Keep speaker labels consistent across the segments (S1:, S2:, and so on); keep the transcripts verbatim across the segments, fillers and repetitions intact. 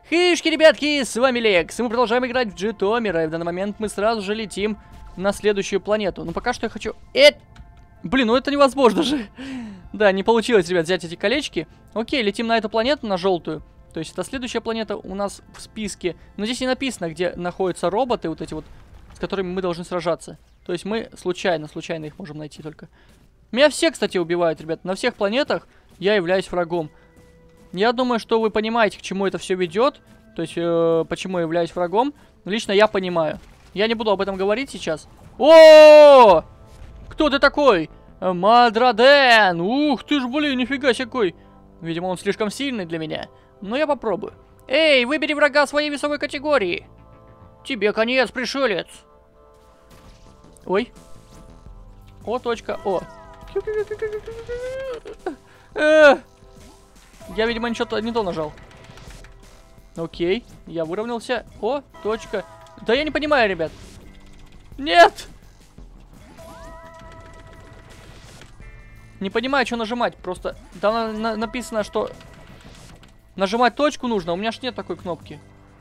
S1: Хишки, ребятки, с вами Лекс, и мы продолжаем играть в Житомира, и в данный момент мы сразу же летим на следующую планету. Но пока что я хочу... Э... Блин, ну это невозможно же. Да, не получилось, ребят, взять эти колечки. Окей, летим на эту планету, на желтую. То есть это следующая планета у нас в списке. Но здесь не написано, где находятся роботы, вот эти вот, с которыми мы должны сражаться. То есть мы случайно, случайно их можем найти только. Меня все, кстати, убивают, ребят. На всех планетах я являюсь врагом. Я думаю, что вы понимаете, к чему это все ведет. То есть, э, почему я являюсь врагом. Лично я понимаю. Я не буду об этом говорить сейчас. О! Кто ты такой? Мадраден! Ух ты ж, блин, нифига себе какой. Видимо, он слишком сильный для меня. Но я попробую. Эй, выбери врага своей весовой категории. Тебе конец, пришелец. Ой. О, точка, О. Я, видимо, ничего не то нажал. Окей, я выровнялся. О, точка. Да я не понимаю, ребят. Нет! Не понимаю, что нажимать. Просто там на на написано, что нажимать точку нужно. У меня ж нет такой кнопки.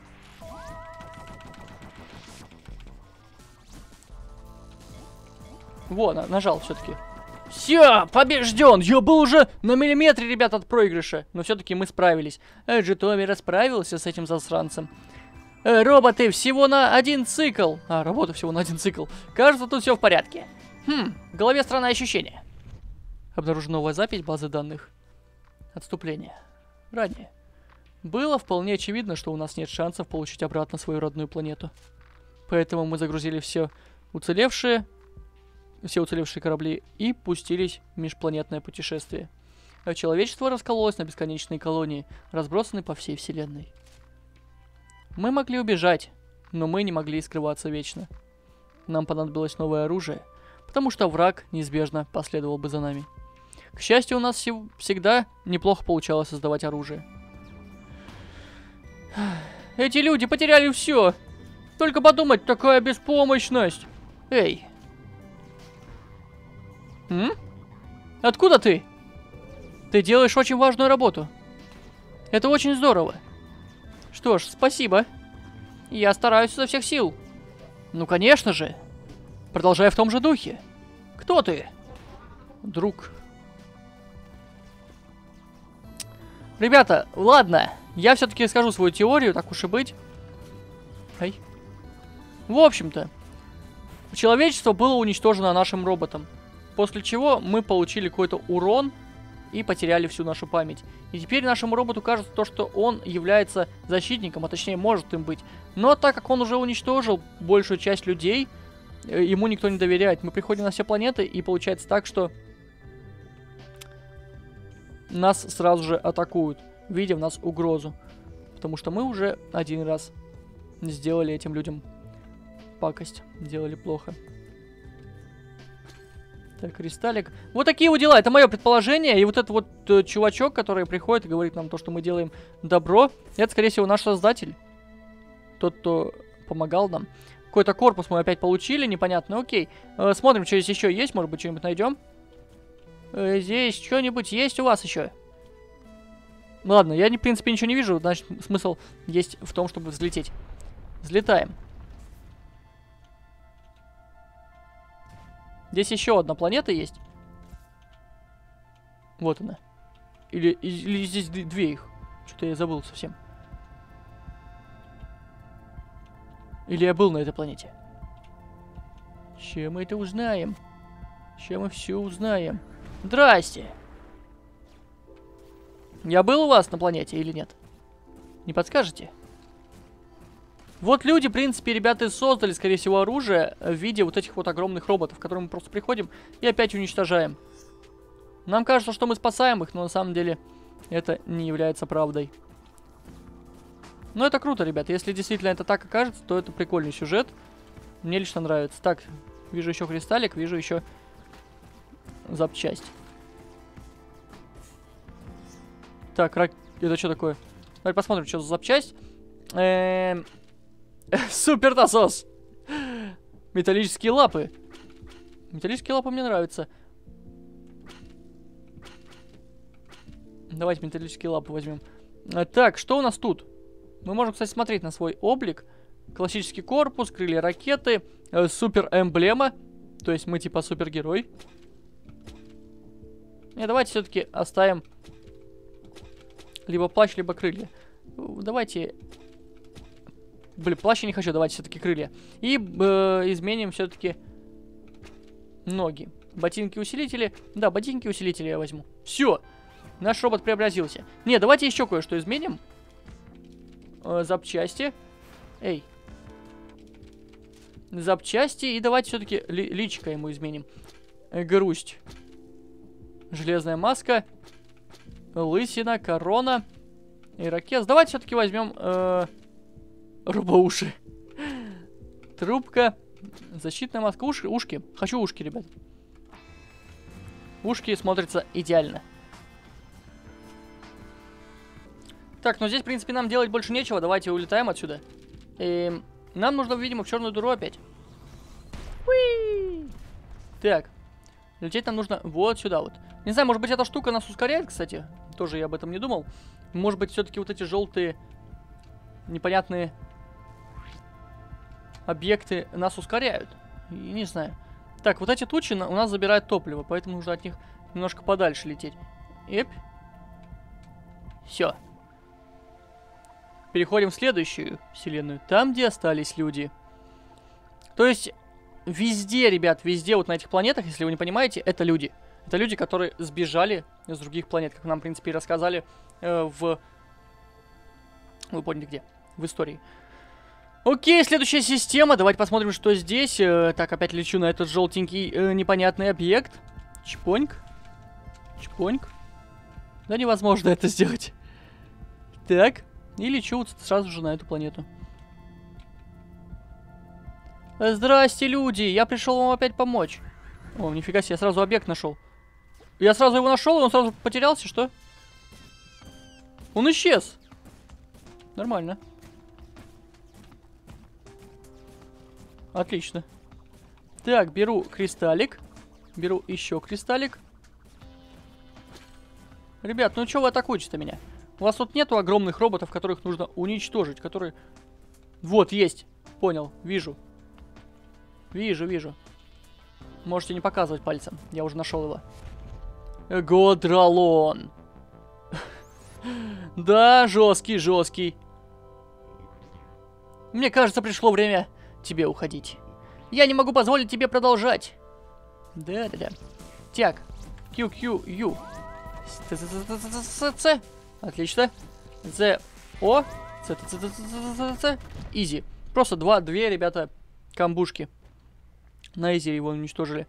S1: Во, на нажал все-таки. Все, побежден! Я был уже на миллиметре, ребят, от проигрыша. Но все-таки мы справились. Э, Житомир справился с этим засранцем. Э, роботы всего на один цикл. А, работа всего на один цикл. Кажется, тут все в порядке. Хм, в голове странное ощущение. Обнаружена новая запись базы данных. Отступление. Ранее. Было вполне очевидно, что у нас нет шансов получить обратно свою родную планету. Поэтому мы загрузили все уцелевшие... все уцелевшие корабли и пустились в межпланетное путешествие. А человечество раскололось на бесконечные колонии, разбросанные по всей вселенной. Мы могли убежать, но мы не могли скрываться вечно. Нам понадобилось новое оружие, потому что враг неизбежно последовал бы за нами. К счастью, у нас всегда неплохо получалось создавать оружие. Эти люди потеряли все. Только подумать, такая беспомощность. Эй. М? Откуда ты? Ты делаешь очень важную работу. Это очень здорово. Что ж, спасибо. Я стараюсь изо всех сил. Ну, конечно же. Продолжай в том же духе. Кто ты? Друг. Ребята, ладно. Я все-таки скажу свою теорию, так уж и быть. Ай. В общем-то, человечество было уничтожено нашим роботом. После чего мы получили какой-то урон и потеряли всю нашу память. И теперь нашему роботу кажется то, что он является защитником, а точнее может им быть. Но так как он уже уничтожил большую часть людей, ему никто не доверяет. Мы приходим на все планеты, и получается так, что нас сразу же атакуют, видя в нас угрозу. Потому что мы уже один раз сделали этим людям пакость, делали плохо. Так, кристаллик. Вот такие вот дела. Это мое предположение. И вот этот вот э, чувачок, который приходит и говорит нам то, что мы делаем добро, это, скорее всего, наш создатель. Тот, кто помогал нам. Какой-то корпус мы опять получили, непонятно. Окей. Э, смотрим, что здесь еще есть. Может быть, что-нибудь найдем. Э, здесь что-нибудь есть у вас еще? Ладно, я, в принципе, ничего не вижу. Значит, смысл есть в том, чтобы взлететь. Взлетаем. Здесь еще одна планета есть. Вот она. Или, или здесь две их. Что-то я забыл совсем. Или я был на этой планете. Сейчас мы это узнаем. Сейчас мы все узнаем. Здрасте. Я был у вас на планете или нет? Не подскажете? Вот люди, в принципе, ребята, создали, скорее всего, оружие в виде вот этих вот огромных роботов, к которым мы просто приходим и опять уничтожаем. Нам кажется, что мы спасаем их, но на самом деле это не является правдой. Но это круто, ребята. Если действительно это так окажется, то это прикольный сюжет. Мне лично нравится. Так, вижу еще кристаллик, вижу еще запчасть. Так, рак... это что такое? Давай посмотрим, что за запчасть. Эм... Супер насос! Металлические лапы. Металлические лапы мне нравятся. Давайте металлические лапы возьмем. Так, что у нас тут? Мы можем, кстати, смотреть на свой облик. Классический корпус, крылья ракеты, э, супер эмблема. То есть мы типа супергерой. Не, давайте все-таки оставим либо плащ, либо крылья. Давайте... Блин, плащ я не хочу, давайте все-таки крылья. И э, изменим все-таки ноги. Ботинки-усилители. Да, ботинки-усилители я возьму. Все. Наш робот преобразился. Не, давайте еще кое-что изменим. Э, запчасти. Эй. Запчасти. И давайте все-таки ли, личико ему изменим. Э, грусть. Железная маска. Лысина, корона. Ирокез. Давайте все-таки возьмем э, робоуши. Трубка. Защитная маска. Ушки. Ушки. Хочу ушки, ребят. Ушки смотрятся идеально. Так, ну здесь, в принципе, нам делать больше нечего. Давайте улетаем отсюда. И нам нужно, видимо, в черную дыру опять. Уи! Так. Лететь нам нужно вот сюда вот. Не знаю, может быть, эта штука нас ускоряет, кстати. Тоже я об этом не думал. Может быть, все-таки вот эти желтые непонятные объекты нас ускоряют. И не знаю. Так, вот эти тучи у нас забирают топливо, поэтому нужно от них немножко подальше лететь. Эп. Все. Переходим в следующую вселенную. Там, где остались люди. То есть, везде, ребят, везде вот на этих планетах, если вы не понимаете, это люди. Это люди, которые сбежали с других планет, как нам, в принципе, и рассказали э, в... Вы поняли где? В истории. Окей, следующая система. Давайте посмотрим, что здесь. Э, так, опять лечу на этот желтенький э, непонятный объект. Чпоньк. Чпоньк. Да невозможно это сделать. Так. И лечу вот сразу же на эту планету. Здрасте, люди. Я пришел вам опять помочь. О, нифига себе, я сразу объект нашел. Я сразу его нашел, и он сразу потерялся, что? Он исчез. Нормально. Отлично. Так, беру кристаллик. Беру еще кристаллик. Ребят, ну что вы атакуете-то меня? У вас тут нету огромных роботов, которых нужно уничтожить, которые... Вот, есть. Понял, вижу. Вижу, вижу. Можете не показывать пальцем. Я уже нашел его. Годралон. Да, жесткий, жесткий. Мне кажется, пришло время тебе уходить. Я не могу позволить тебе продолжать. Да-да-да. Так. Q-Q-U. С-ц-ц-ц-ц-ц. Отлично. З. О. Ц-ц-ц-ц-ц-ц. Изи. Просто два, две, ребята, камбушки. На изи его уничтожили.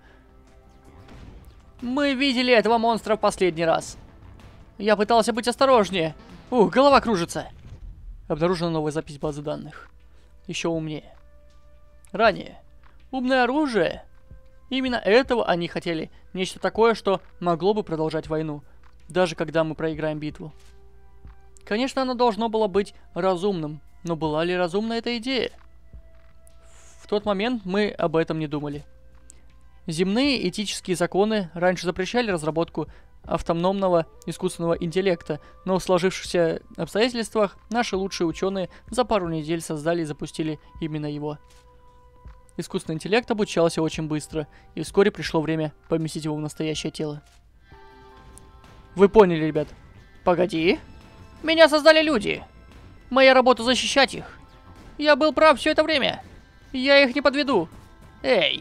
S1: Мы видели этого монстра в последний раз. Я пытался быть осторожнее. Ух, голова кружится. Обнаружена новая запись базы данных. Еще умнее. Ранее. Умное оружие. Именно этого они хотели. Нечто такое, что могло бы продолжать войну. Даже когда мы проиграем битву. Конечно, оно должно было быть разумным. Но была ли разумна эта идея? В тот момент мы об этом не думали. Земные этические законы раньше запрещали разработку автономного искусственного интеллекта, но в сложившихся обстоятельствах наши лучшие ученые за пару недель создали и запустили именно его. Искусственный интеллект обучался очень быстро, и вскоре пришло время поместить его в настоящее тело. Вы поняли, ребят? Погоди. Меня создали люди. Моя работа защищать их. Я был прав все это время. Я их не подведу. Эй.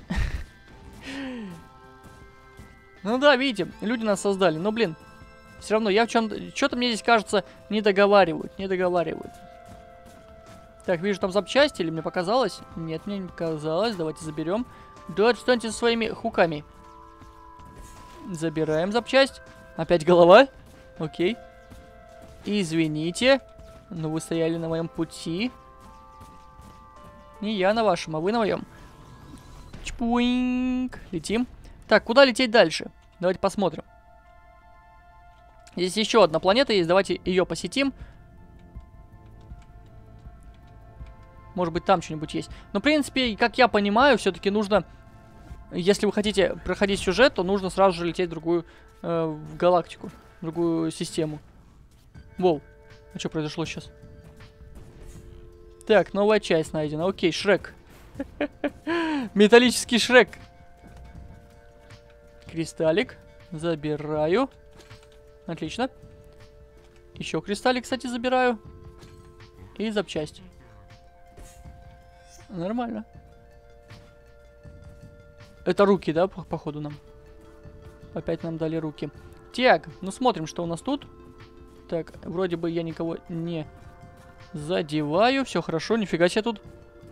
S1: Ну да, видите, люди нас создали. Но, блин, все равно я в чем-то... Что-то мне здесь, кажется, не договаривают. Не договаривают. Так, вижу там запчасти, или мне показалось? Нет, мне не показалось. Давайте заберем. Да, отстаньте со своими хуками. Забираем запчасть. Опять голова. Окей. Извините. Но вы стояли на моем пути. Не я на вашем, а вы на моем. Чпуинг. Летим. Так, куда лететь дальше? Давайте посмотрим. Здесь еще одна планета есть. Давайте ее посетим. Может быть, там что-нибудь есть. Но, в принципе, как я понимаю, все-таки нужно... Если вы хотите проходить сюжет, то нужно сразу же лететь в другую э, в галактику. В другую систему. Воу. А что произошло сейчас? Так, новая часть найдена. Окей, Шрек. Металлический Шрек. Кристаллик. Забираю. Отлично. Еще кристаллик, кстати, забираю. И запчасть. Нормально. Это руки, да, по походу нам? Опять нам дали руки. Так, ну смотрим, что у нас тут. Так, вроде бы я никого не задеваю. Все хорошо, нифига себе тут.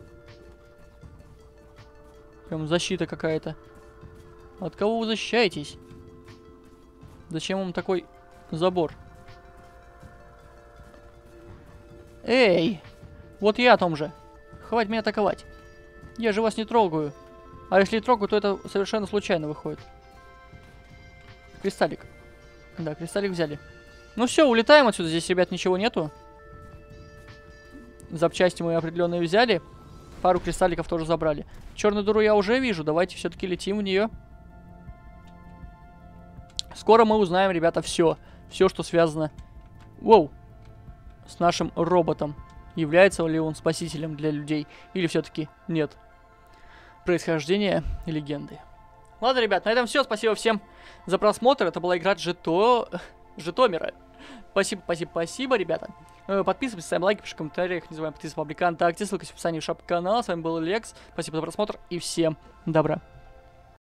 S1: Прям защита какая-то. От кого вы защищаетесь? Зачем вам такой забор? Эй! Вот я о том же. Хватит меня атаковать. Я же вас не трогаю. А если и трогаю, то это совершенно случайно выходит. Кристаллик. Да, кристаллик взяли. Ну все, улетаем отсюда. Здесь, ребят, ничего нету. Запчасти мы определенные взяли. Пару кристалликов тоже забрали. Черную дыру я уже вижу. Давайте все-таки летим в нее. Скоро мы узнаем, ребята, все. Все, что связано... Воу! С нашим роботом. Является ли он спасителем для людей? Или все-таки нет? Происхождение легенды. Ладно, ребят, на этом все. Спасибо всем за просмотр. Это была игра Жито... Житомира. Спасибо, спасибо, спасибо, ребята. Подписывайтесь, ставим лайки, пишите в комментариях. Не забываем подписываться по ВКонтакте. Ссылка в описании в шапке канала. С вами был Лекс. Спасибо за просмотр и всем добра.